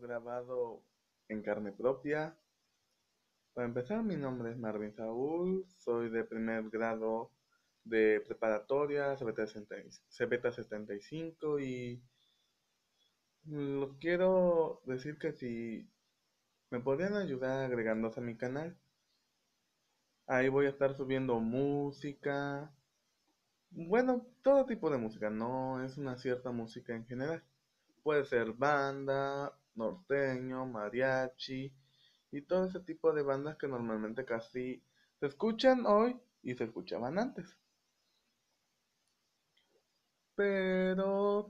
grabado en carne propia. Para empezar, mi nombre es Marvin Saúl, soy de primer grado de preparatoria, CBT 75 y lo quiero decir que si me podrían ayudar agregándose a mi canal, ahí voy a estar subiendo música, bueno, todo tipo de música, no es una cierta música en general. Puede ser banda, norteño, mariachi y todo ese tipo de bandas que normalmente casi se escuchan hoy y se escuchaban antes. Pero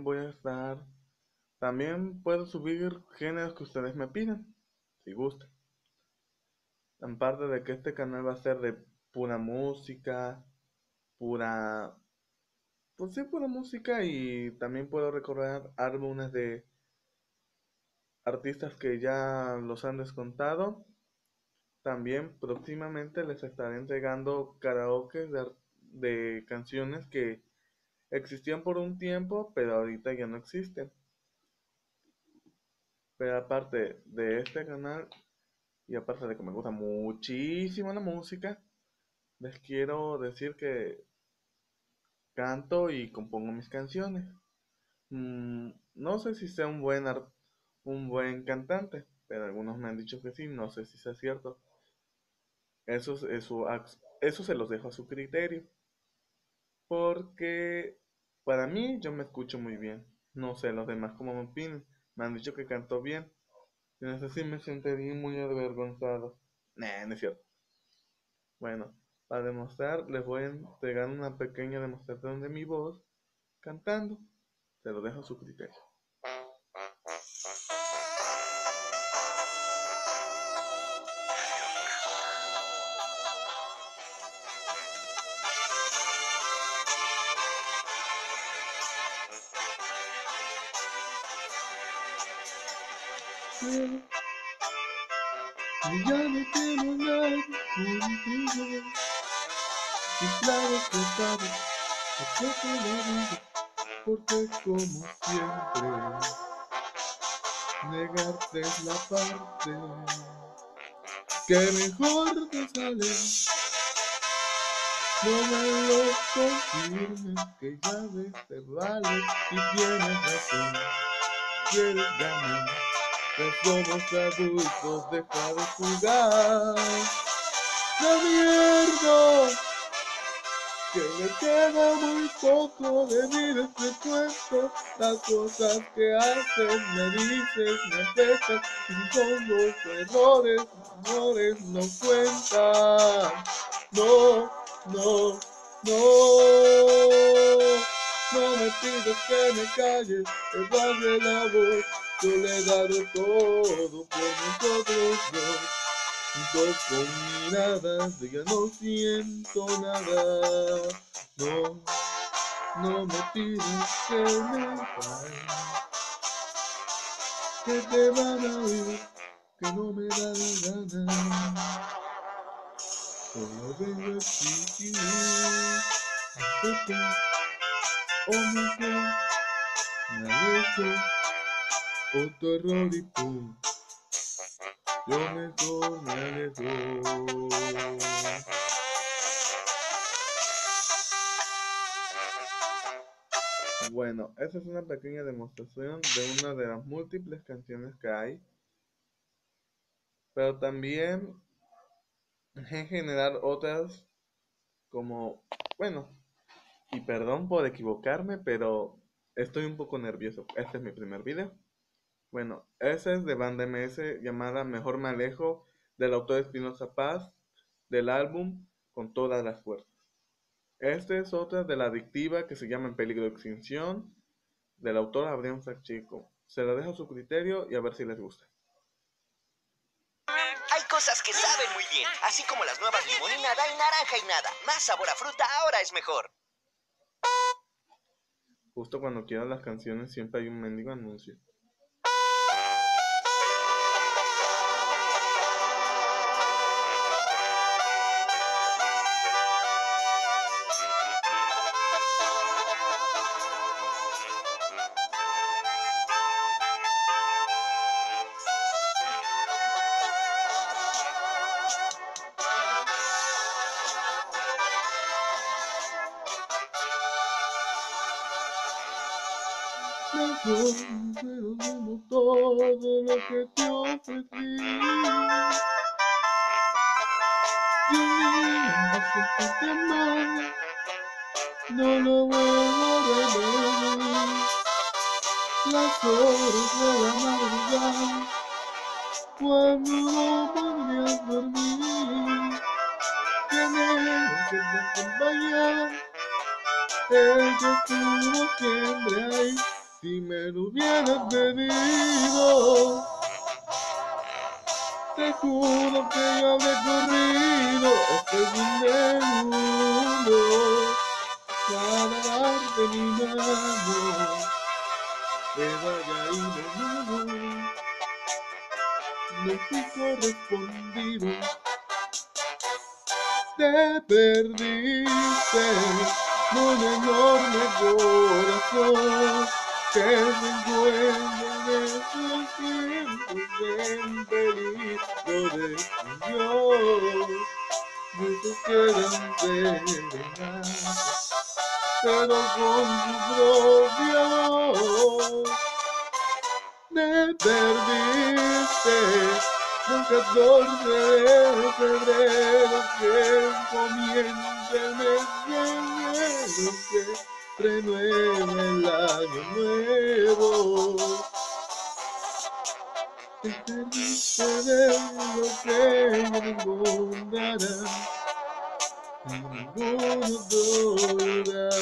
también puedo subir géneros que ustedes me pidan, si gustan. Aparte de que este canal va a ser de pura música, pura, pues sí, pura música y también puedo recordar álbumes de artistas que ya los han descontado. También próximamente les estaré entregando karaoke de canciones que existían por un tiempo, pero ahorita ya no existen. Pero aparte de este canal, y aparte de que me gusta muchísimo la música, les quiero decir que canto y compongo mis canciones. No sé si sea un buen cantante, pero algunos me han dicho que sí, no sé si sea cierto. Eso se los dejo a su criterio. Porque para mí yo me escucho muy bien. No sé los demás cómo me opinan. Me han dicho que canto bien. Y no sé si me sentiría muy avergonzado. Nah, no es cierto. Bueno, para demostrar les voy a entregar una pequeña demostración de mi voz cantando. Se lo dejo a su criterio. Y ya no quiero hablar contigo. Y claro que sabes que yo te lo digo. Porque como siempre, negarte es la parte que mejor te sale. No me lo confirmes, que ya ves te vale y tienes razón. Quieres ganar, ya somos adultos, deja de jugar. ¡La mierda! Que me queda muy poco de mi descuento. Las cosas que haces, me dices, me afectan. Y si son los errores no cuentan. No, no, no. No me pidas que me calles, que baje la voz. Yo le he dado todo por nosotros dos. Juntos con miradas de ya no siento nada. No, no me pides que me vaya, que te van a oír, que no me da la gana. Solo vengo a exigir respeto o mejor me alejo. Otro error y pum, yo mejor me alejo. Bueno, esa es una pequeña demostración de una de las múltiples canciones que hay, pero también en general otras como, bueno, y perdón por equivocarme, pero estoy un poco nervioso. Este es mi primer video. Bueno, ese es de Banda MS llamada Mejor Me Alejo, del autor Espinosa Paz, del álbum Con Todas las Fuerzas. Esta es otra de la adictiva que se llama En Peligro de Extinción, del autor Adrián Sachico. Se la dejo a su criterio y a ver si les gusta. Hay cosas que saben muy bien, así como las nuevas limón y nada y naranja y nada. Más sabor a fruta ahora es mejor. Justo cuando quiero las canciones siempre hay un mendigo anuncio. Mejor pero como todo lo que te ofrecí. Y un día de sentirte mal, no lo vuelvo a repetir. Las horas de la madrugada, cuando no podrías dormir, tener que te acompañar, el que estuvo siempre ahí, si me lo hubieras pedido. Te juro que yo habré corrido hasta el fin del mundo para darte mi mano, pero haya ido nuevo, no fui correspondido. Te perdiste un enorme corazón que se encuentra en estos tiempos en peligro de extinción. Muchos quedan serenatas, pero con su propia voz. Te perdiste un 14 de febrero que comienza el mes de enero, que renueva el año nuevo. Te perdiste de lo que no encontrarás en ningún otro lugar.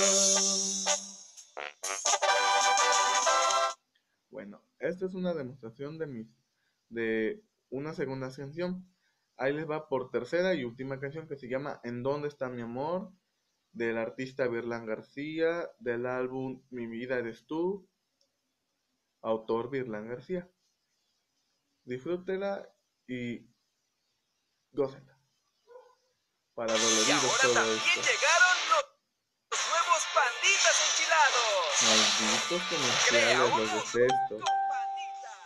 Bueno, esta es una demostración de una segunda canción. Ahí les va por tercera y última canción, que se llama ¿En dónde está mi amor?, del artista Virlán García, del álbum Mi vida eres tú, autor Virlán García. Disfrútela y gócenla. Para Y doloridos ahora todo también esto. llegaron los nuevos Panditas enchilados. Malditos Crea comerciales, un los mundo detesto. con Panditas.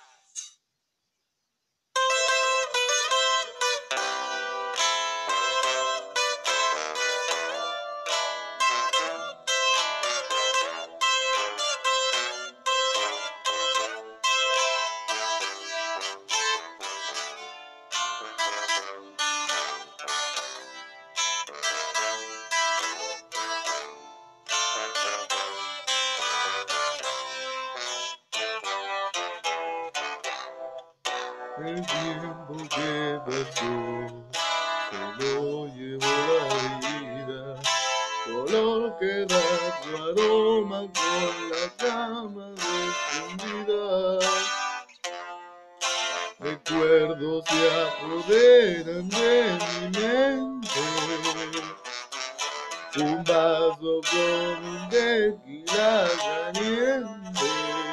El tiempo que pasó se lo llevó la vida, solo queda tu aroma con la cama desprendida. Recuerdos se apoderan de mi mente, un vaso con un tequila caliente,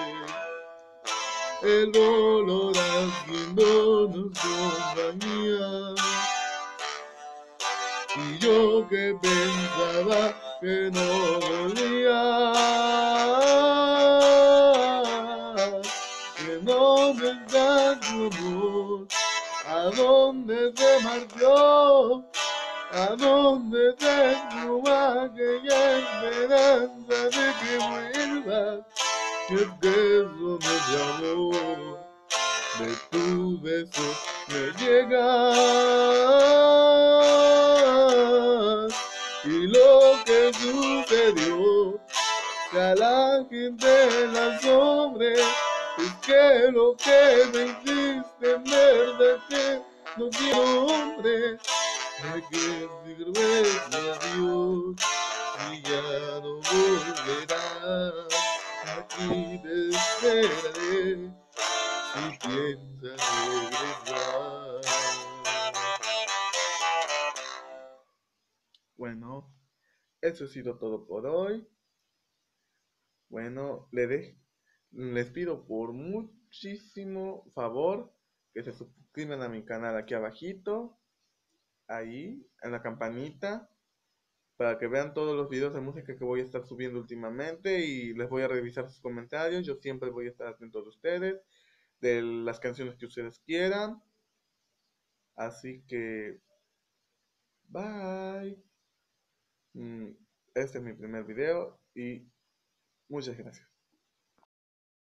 el olor haciéndonos compañía. Y yo que pensaba que no volvía, que dónde está tu amor, a dónde se marchó, a dónde se fue aquella esperanza de que vuelvas, que es que eso no es amor, de tu beso me llegas. Y lo que sucedió, que a la gente la asombre, es que lo que me hiciste en verdad que no quiero, hombre. ¿De qué sirve tu adiós si ya no volverás? Aquí te esperaré si piensas regresar. Bueno, eso ha sido todo por hoy. Bueno, les pido por muchísimo favor que se suscriban a mi canal aquí abajito, ahí, en la campanita, para que vean todos los videos de música que voy a estar subiendo últimamente, y les voy a revisar sus comentarios. Yo siempre voy a estar atento de ustedes, de las canciones que ustedes quieran. Así que, bye. Este es mi primer video y muchas gracias.